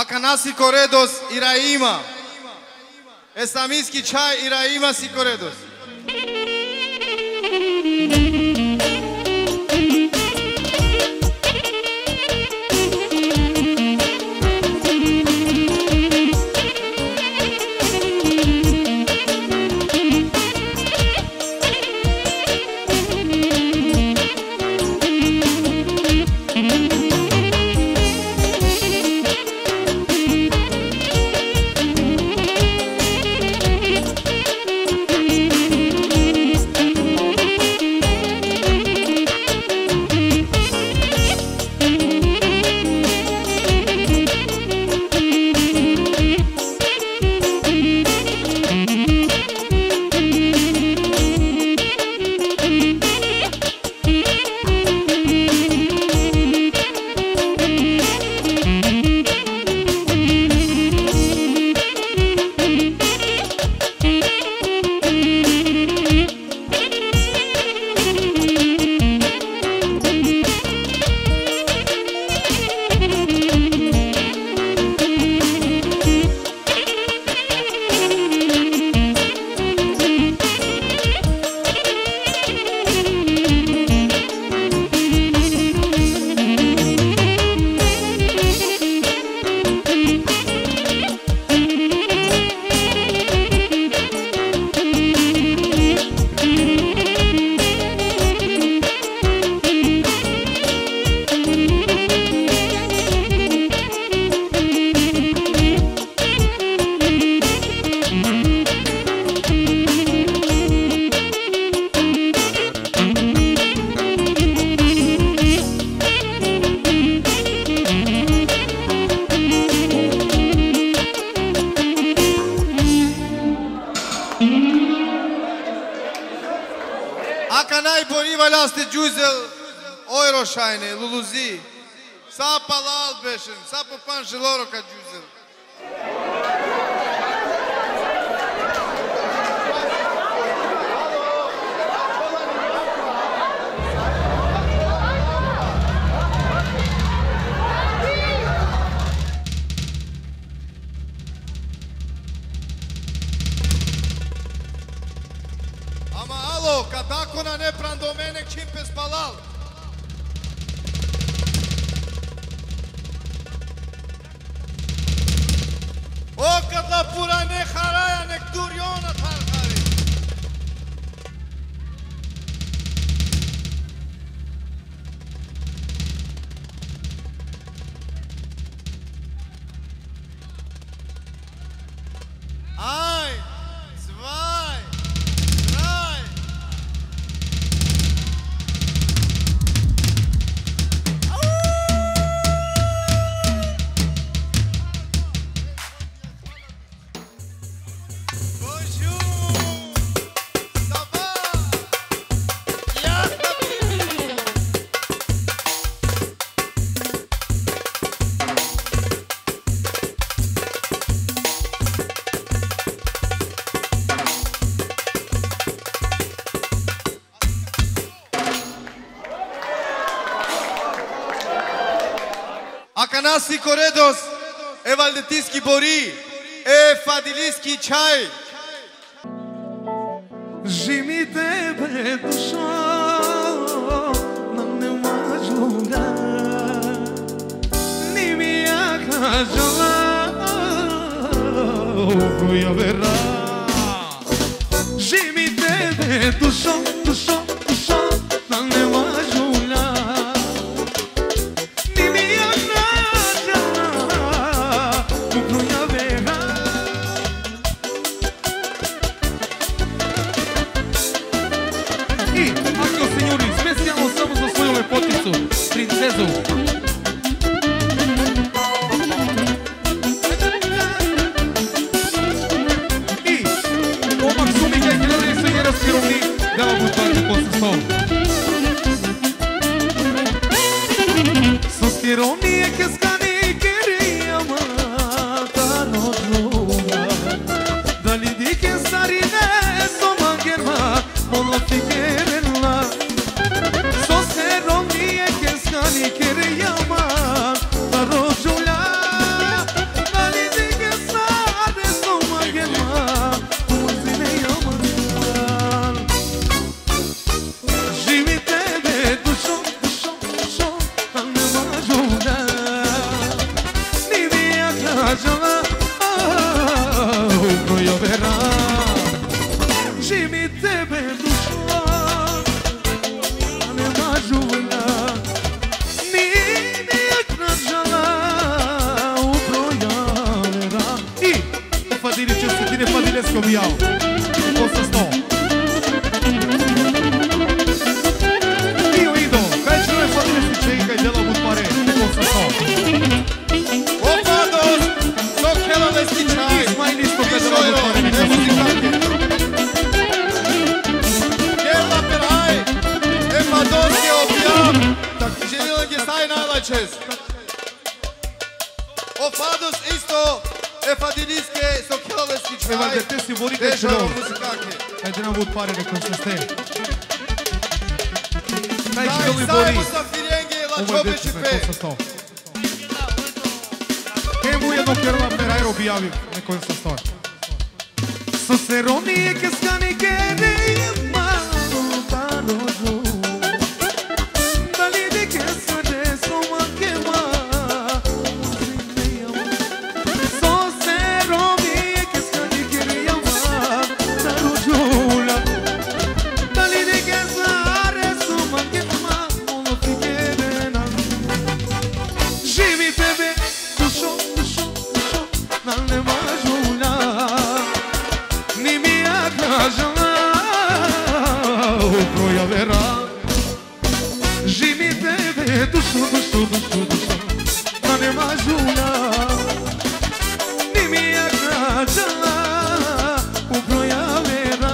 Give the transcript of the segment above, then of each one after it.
Akanasi Corredos Iraima. Estamiski Chai Iraima si Corredos. Akanai Borivalasti Juzel Oiroshine Luluzi Sapalal Beshin Sapapan Shiloroka Juzel. Katakona ne prandomenek čimpes palal. O kadla pura ne haraya nek duryona tarhari. Ay, zwei. Akanasi Corredos, Evaldetiski Bori, Fadiliski Chai. Jimi tebe duša, nam nemaš luga, ni mi ja kažala, koja vera. Jimi tebe dušo, dušo, dušo, nam nemaš luga. Princezu. I omak sumika i gledali su njena skirovni dela butanke posle stolu. So skirovni je keskani kiri amata rodluga. Da li dike sarine soma germa molla fikerella. So skirovni je keskani kiri amata rodluga. pevate te si vorite Deixa celor. o muzicache. Haide, n-am avut pare de cum să stai. Stai și Dai, domnul stai Boris. Musafirenghe la O mă Ciobe deci, și ne pe. cum să stau. Che muie do chiar la per aero biavi, ne cum să stau. So se ronie che scani che ne ma tarojo. Dali de che sa de so ma che ma. So se ronie che scani che ne ma tarojo. Dali de che sa re so ma che ma ono fikerena. Jimi bebe tu sho na ne ma jula. Proja vera Jimi bebe Dušu Na nema žula Ni mi ja građala U proja vera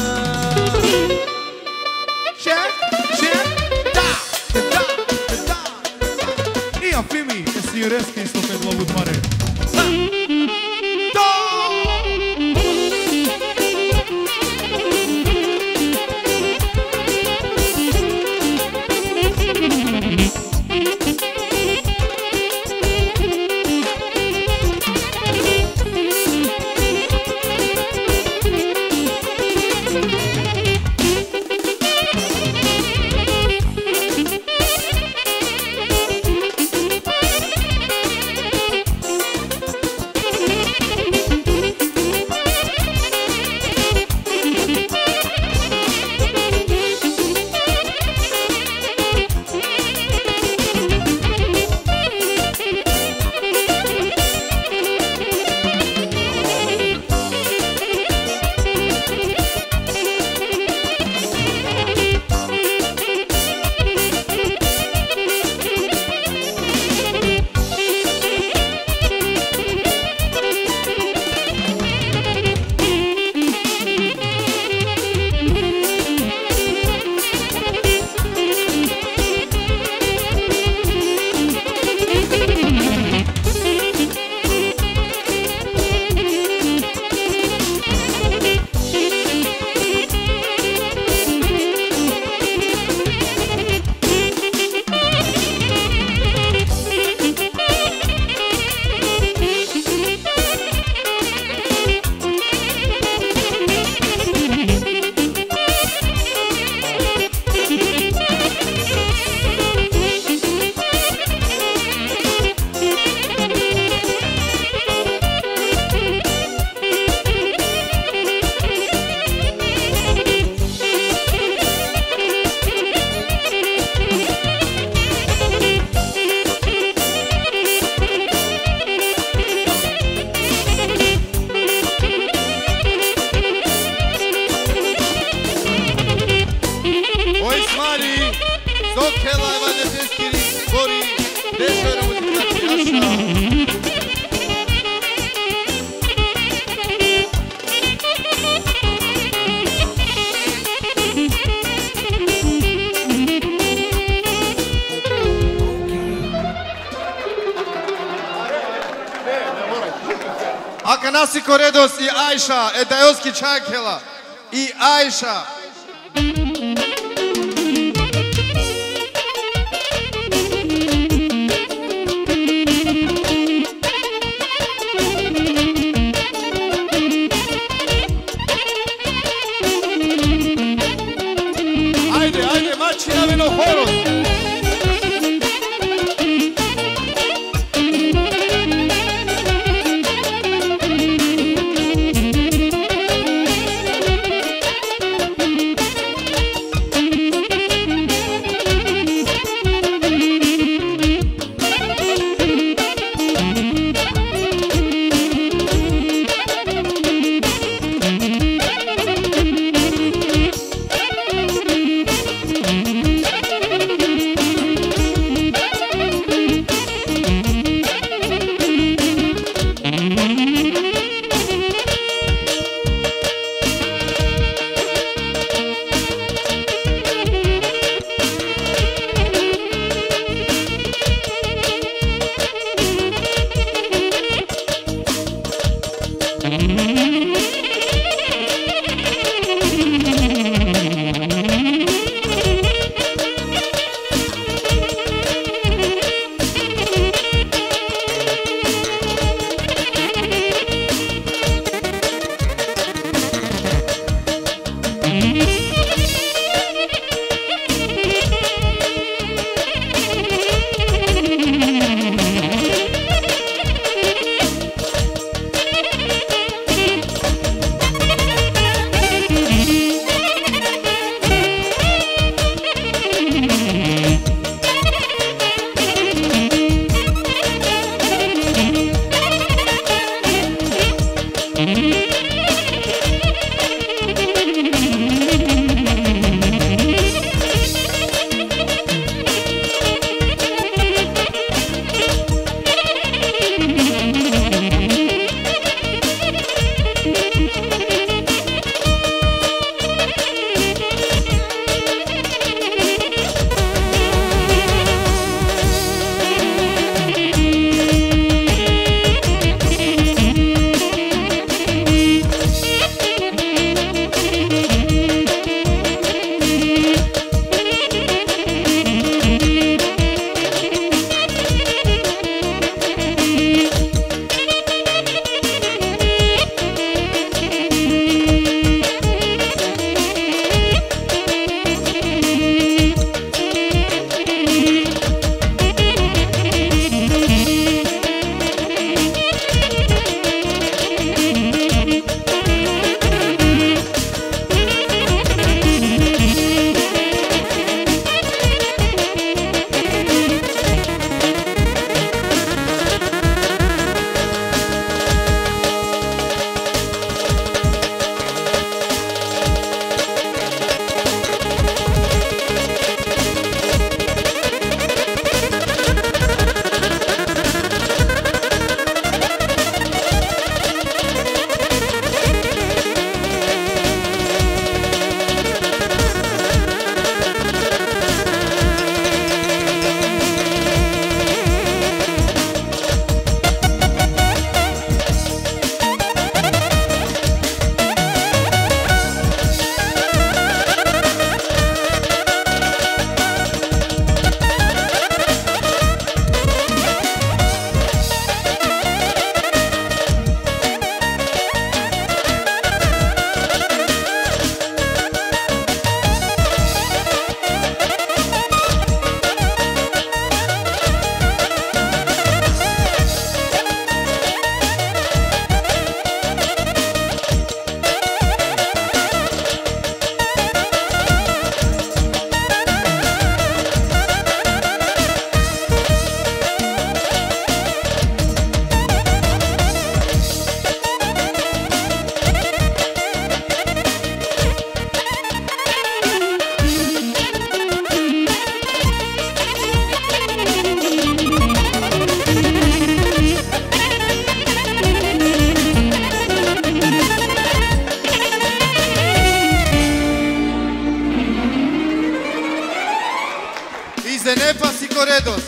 Check Da Ia fimi, che si iurescă în stopet la avut mare. Akanasi Koredos i Aisha, Edajoski Čakela i Aisha. Ajde, mači na vino horos. Zenepas y Corredos.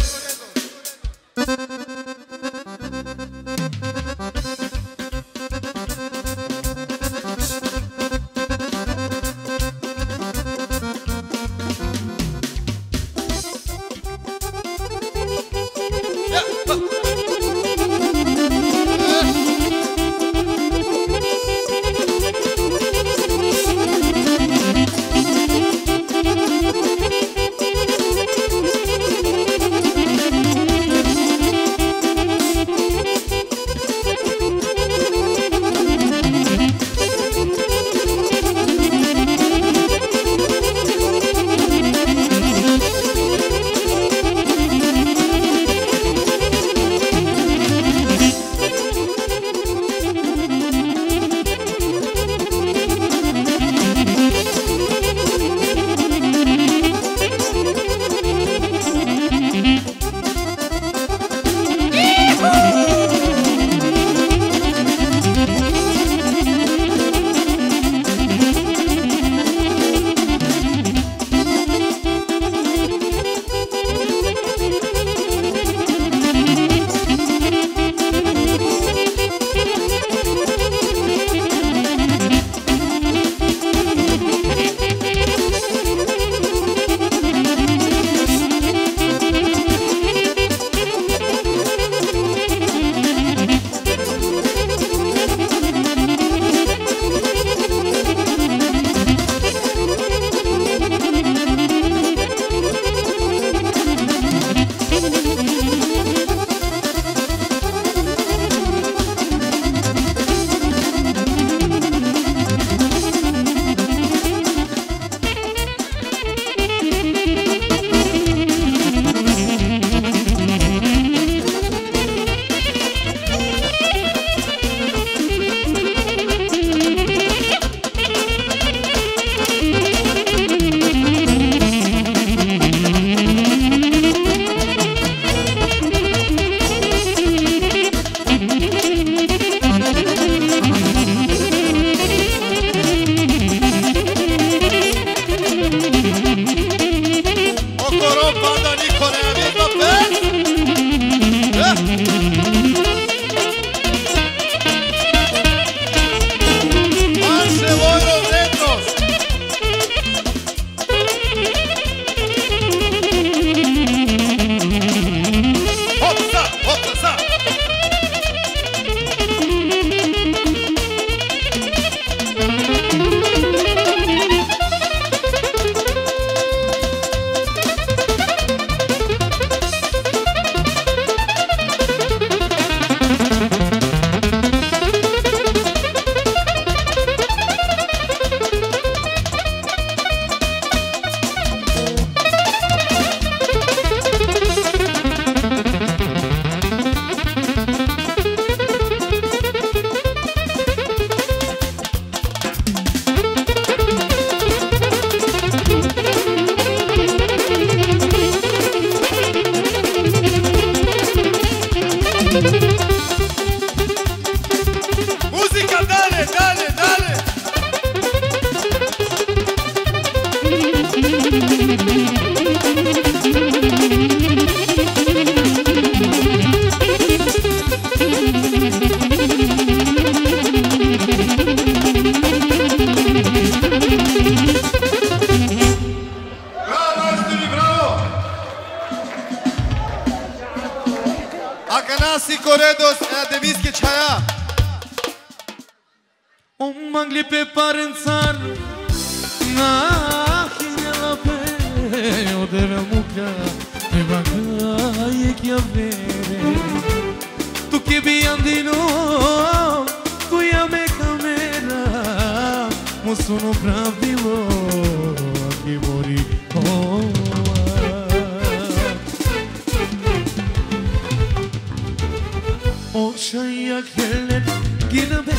Akanasi Corredos de Mische Chaya. O mangli pe parențar na hinela pe o deve muca e vaga e chiavere tu che biandino tu ya me camera mo sono bravilo che mori o shaya kelle ginabe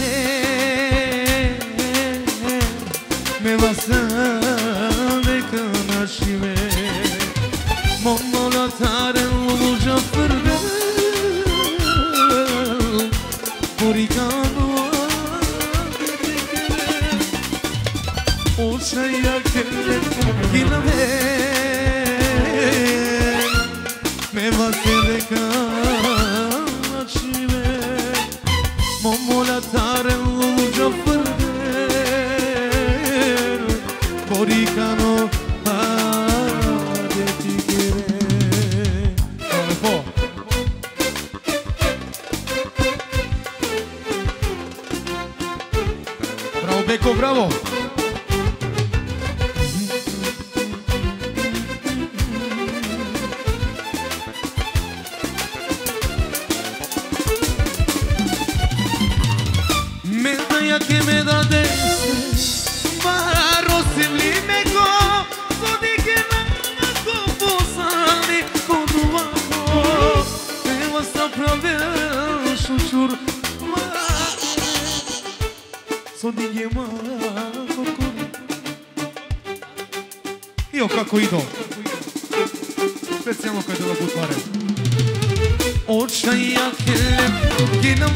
me vas a de kanashime momola taren luja ferde poricano o shaya kelle ginabe me va a hacer cachime momola tare luja fărder boricano de tigre. Bravo Beco, bravo! Que me da de para rosili me go so di que me confusani con tu bajo me vas a prover chuchur so di que ma Io kako ido. Specijalno kad je da butvare. očaja que no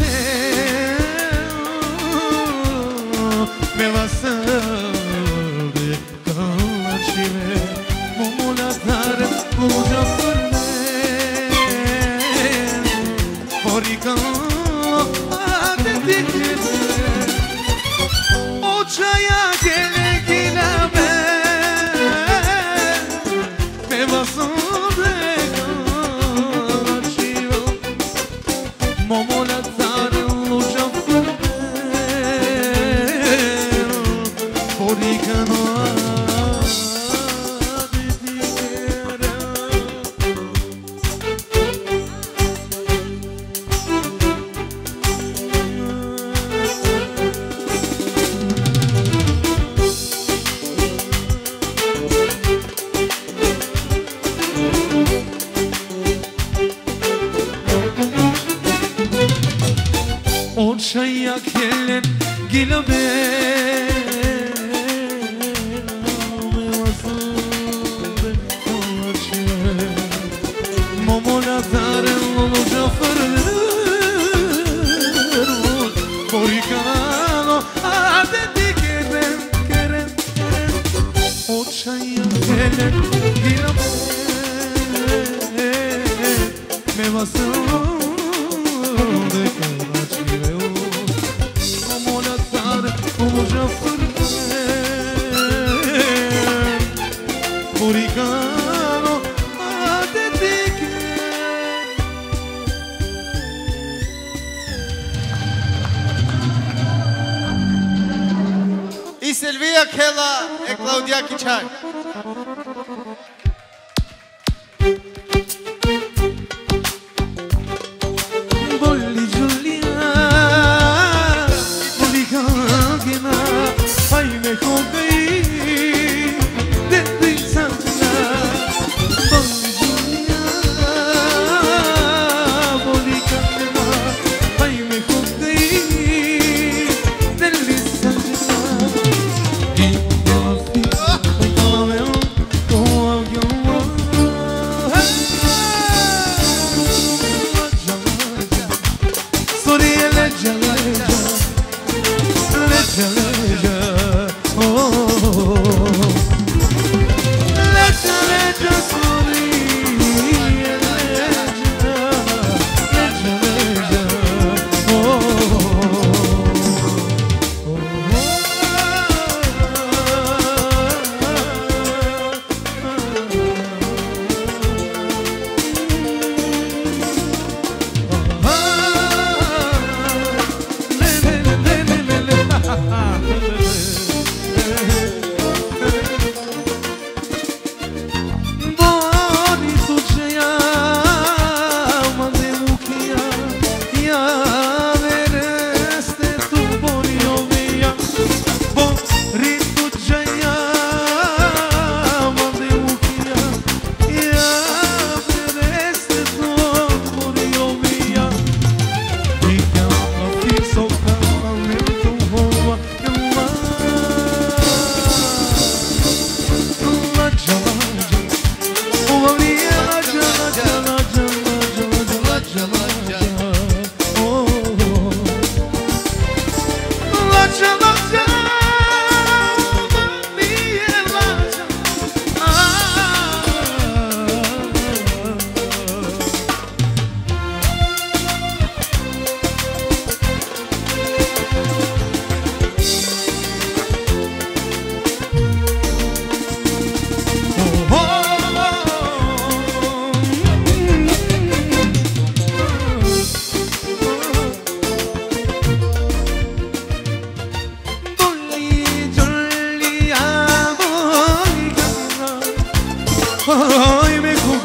me vas a de cachime momola tare luja fărder boricano de tigre. Očaja que me vas a de cachime momola tare luja fărder boricano de tigre. Očaja kelen gilabe me vas a de cachime momola tare luja fărder boricano de tigre. Očaja kelen gilabe me vas a de cachime momola tare luja fărder boricano de tigre. Y Silvia Kela e Claudia Kichak. Bolli Giulia, bolli Gagina, fai me convei, dentro in Santa. Bolli Giulia, bolli Gagina, fai me convei, dentro in Santa. E io ti come un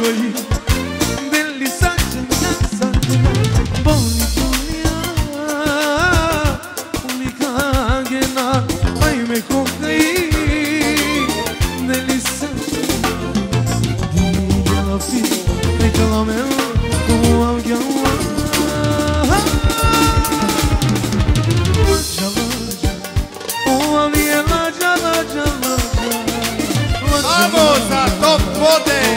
coi deli sanza boni dunia unica gena ai me cokai deli sanza dia fi me calamel como alguém Vamos a top poder!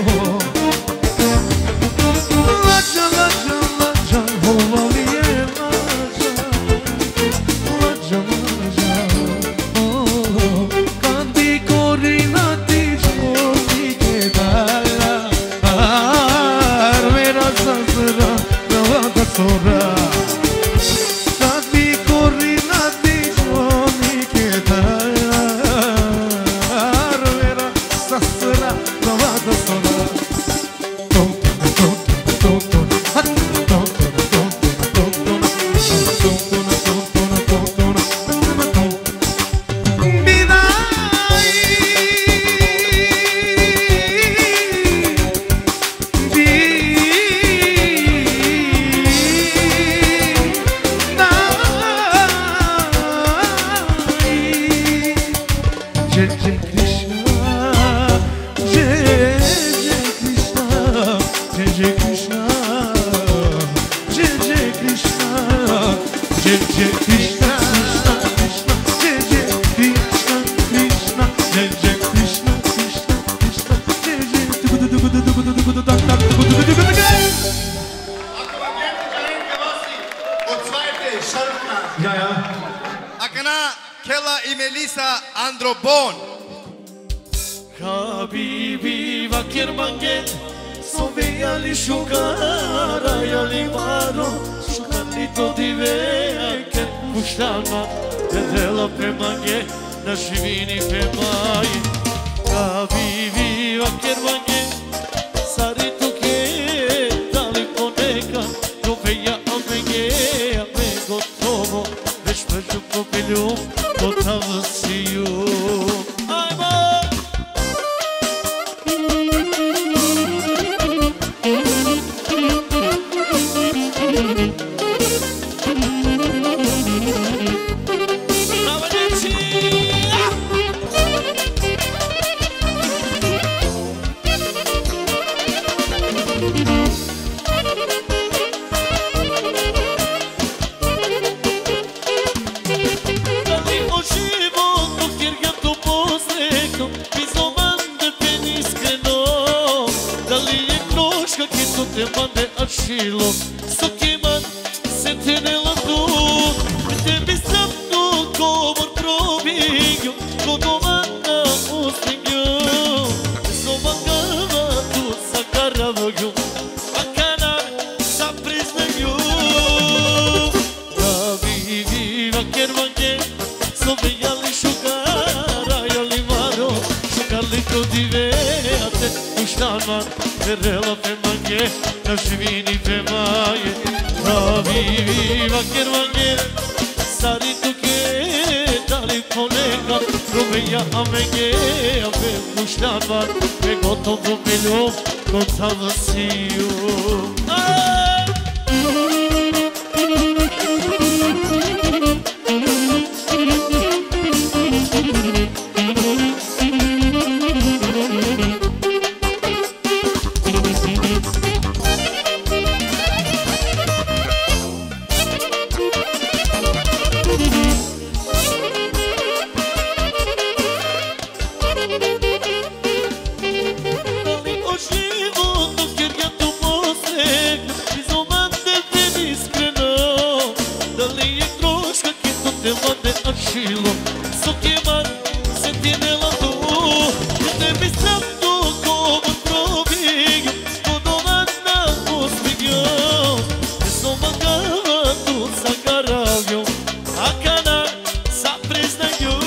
Habibi vaker manget Sovea li shukara ya li maro Shukali to divea ket pushtana Vedela pe manget na shivini pe maje Habibi vaker manget Sari tu ke dali poneka Sovea amenge ame gotovo Već među popiljom Gotava si ju Só que man se tiene la luz te bisando como trobinho todo manda ustinho so mangava tu sacarava yo bacana sa prisnio viva quer mangue so veia li shukara ya li maro shukali to divete ushtana verela pe mangue na shivini pe maje Habibi vaker mangue Sari tu ke dali poneka Roveja amenge Ave pushtan var Ve gotovo miljom Gotava si ju Só que man se tiene la luz te bisando como trobinho todo manda ustinho so mangava tu sacarava a cana sa prisnio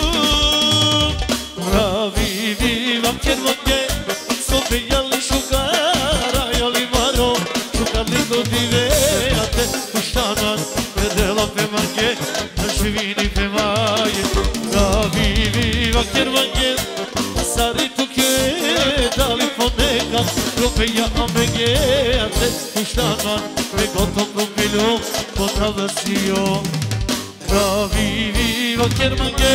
Habibi vaker mangue so veia li shukara ya li maro shukali to divete pushtana vedela pe mangue na shivini pe maje Habibi vaker mangue Sari Sofia amegheate Puștanan Pe goto profilu Potravasio Bravi viva Kermanghe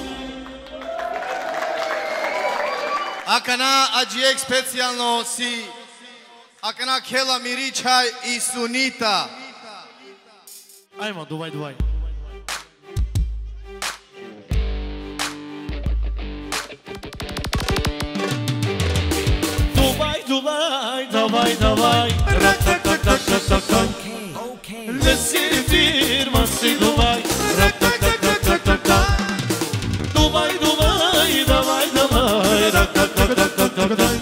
Akana ajiek specijalno si Akana Kela Miričaj i Sunita. Ajmo, duvaj, duvaj. Duvaj, duvaj, davaj, davaj. Rak-tak-tak-tak-tak-tak. Lesi firma si duvaj. Rak-tak-tak-tak-tak-tak. Duvaj, duvaj, davaj, davaj. Rak-tak-tak-tak-tak-tak.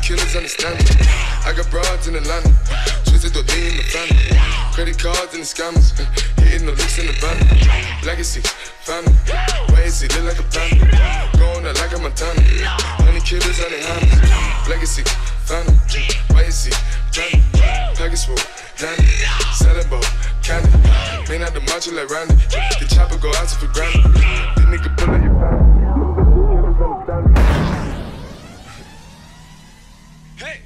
killers understand me. I got broads in Atlanta, twisted the lean in the family. Credit cards and the scammers, hitting the licks in the van. Legacy, family, why is it look like a panda? Going out like a Montana, 100 killers on their hands. Legacy, family, why is it Johnny? Package full, Danny, selling ball, candy. Man out the macho like Randy, the chopper go out to for granted. The nigga pull up your family. Hey!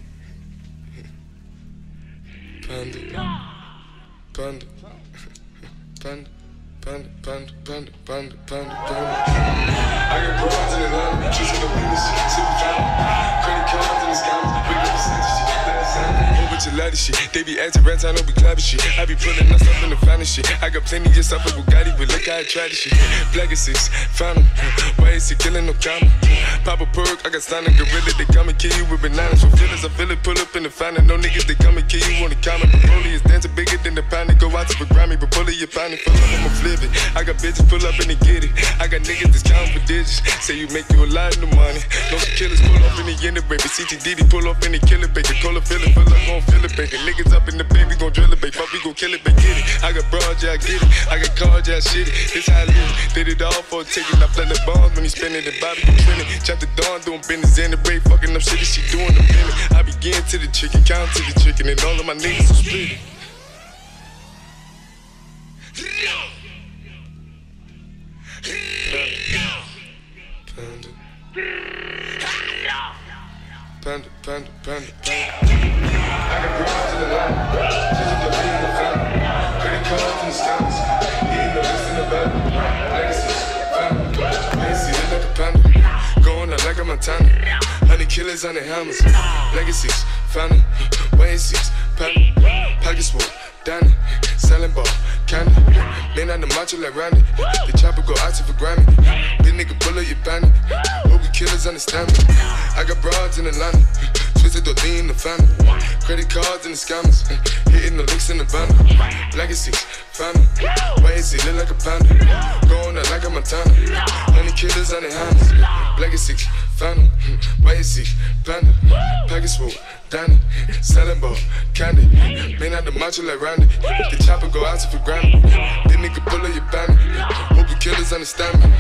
Panda, panda, panda, panda, panda, panda, panda, panda, panda. I got broads in Atlanta, choosing the business, super family. Credit cards in the scammers, big up percentage shit, let us handle. Whole bunch of ladder shit, they be acting rats, I don't be clapping shit. I be pulling that stuff in the finest shit. I got plenty of stuff with Bugatti, but look how I tried this shit. Black is 6, found him. Why is he killing no comma? Pop a perk, I got signed a gorilla, they come and kill you with bananas. For feelings, I feel it, pull up in the finest. No niggas, they come and kill you on the comment. Broly is dancing bigger than the pound. Go out to the Grammy, but pull it, you find it, full up, I'ma flip it. I got bitches pull up and they get it. I got niggas that's counting for digits. Say you make you a lot of money. No some killers pull up in the end of baby. CTDD pull up in the killer baby. Cola fill it, pull up, gon' fill it, baby. Niggas up in the baby, gon' drill it, baby. Fuck, we gon' kill it, baby. Get it. I got broad, yeah, I get it. I got cards, yeah, I shit it. This how I live. Did it all for a ticket. I play the bombs when he spinning the Bobby, you trending. Chop the dawn, doing business in the break. Fucking up shit, she doing the minute. I begin to the chicken, count to the chicken, and all of my niggas are split. Panda. Panda, panda, panda, panda. I got broads in the line, just the lean in the family. Credit cards and the scammers, eating the list in the bed. Legacy, family, legacy, look like a panda. Going out like a Montana, 100 killers on their hammers. Legacies, family, legacies, panda. Package full, Danny, selling ball, candy. Man on the macho like Randy, the chopper go out to for Grammy. This nigga pull up your bandit, hope you killers understand me. I got broads in Atlanta, twisted the lean in the family. Credit cards and the scammers, hitting the licks in the van. Legacy, family, why is he look like a panda? Going out like a Montana, 100 killers on their hands. Legacy, family, why is he panda? Package full, Danny, selling ball, candy. Man out the macho like Randy, the chopper go out to for Grammy. This nigga pull up your bandit, hope you killers understand me.